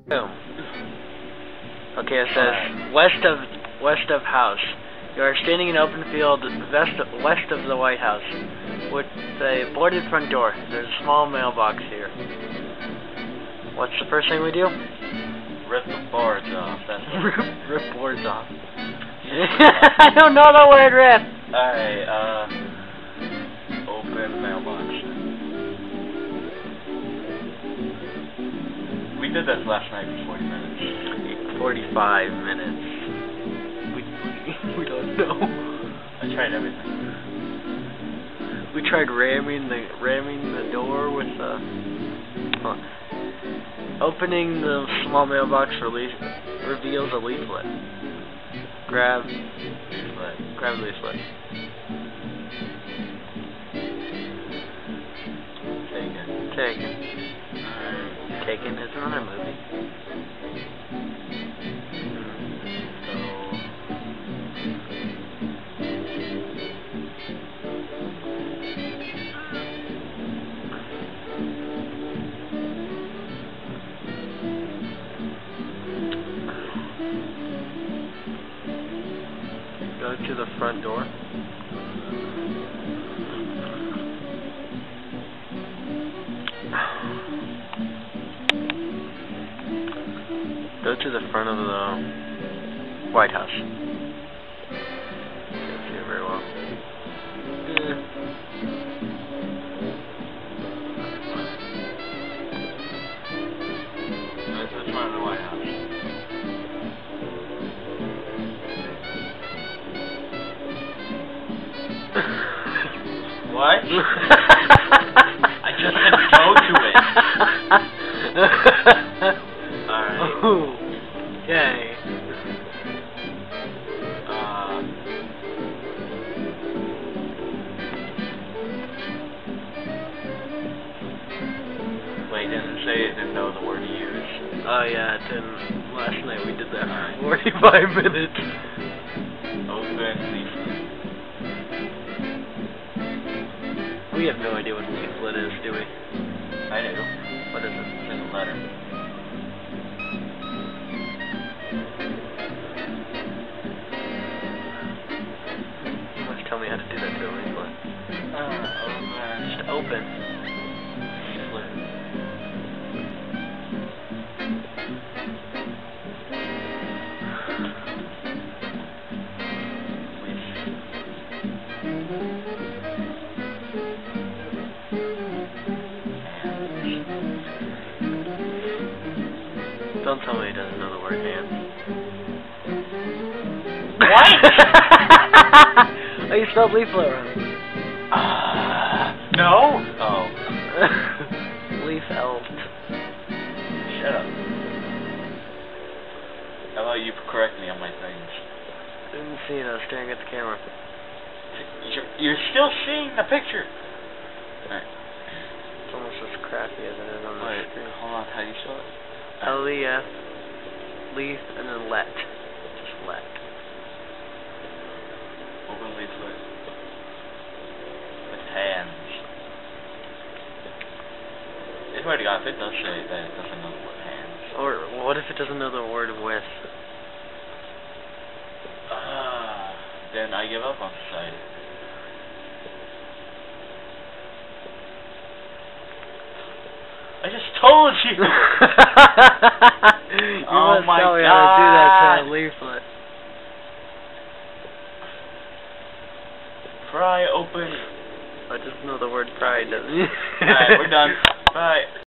Boom. Okay, it says west of house. You are standing in open field west of the White House with a boarded front door. There's a small mailbox here. What's the first thing we do? Rip the boards off. That's rip boards off. I don't know the word rip. Alright, open mailbox. We did this last night for 40 minutes. 45 minutes. We don't know. I tried everything. We tried ramming the door with opening the small mailbox reveals a leaflet. Grab leaflet. Taken. Taken is another movie. Go to the front door. Go to the front of the White House. Can't see it very well. That's the front of the White House. What? I just said go to it. Alright. Okay. Wait, it didn't say it didn't know the word to use. Oh yeah, it didn't. Last night we did that for 45 minutes. Open leaflet. We have no idea what leaflet is, do we? I do. What is it? It's in a letter. You must tell me how to do that to a leaflet. Just open. Leaflet. Don't tell me he doesn't know the word hands. What? Oh, you spelled leaflet wrong. No? Oh. Leaflet. Shut up. How about you correct me on my things? Didn't see it, I was staring at the camera. You're still seeing the picture. Alright. It's almost as crappy as it is on the screen. Hold on, how do you spell it? L-E-F, leaf, and then let. Just let. Open leaflet. With hands. I swear to God, if it does say that, it doesn't know the word hands. Or what if it doesn't know the word with? Then I give up on society. I just told you! You must tell me how to do that to a leaflet. Pry open. I just know the word pry doesn't. Alright, we're done. Bye.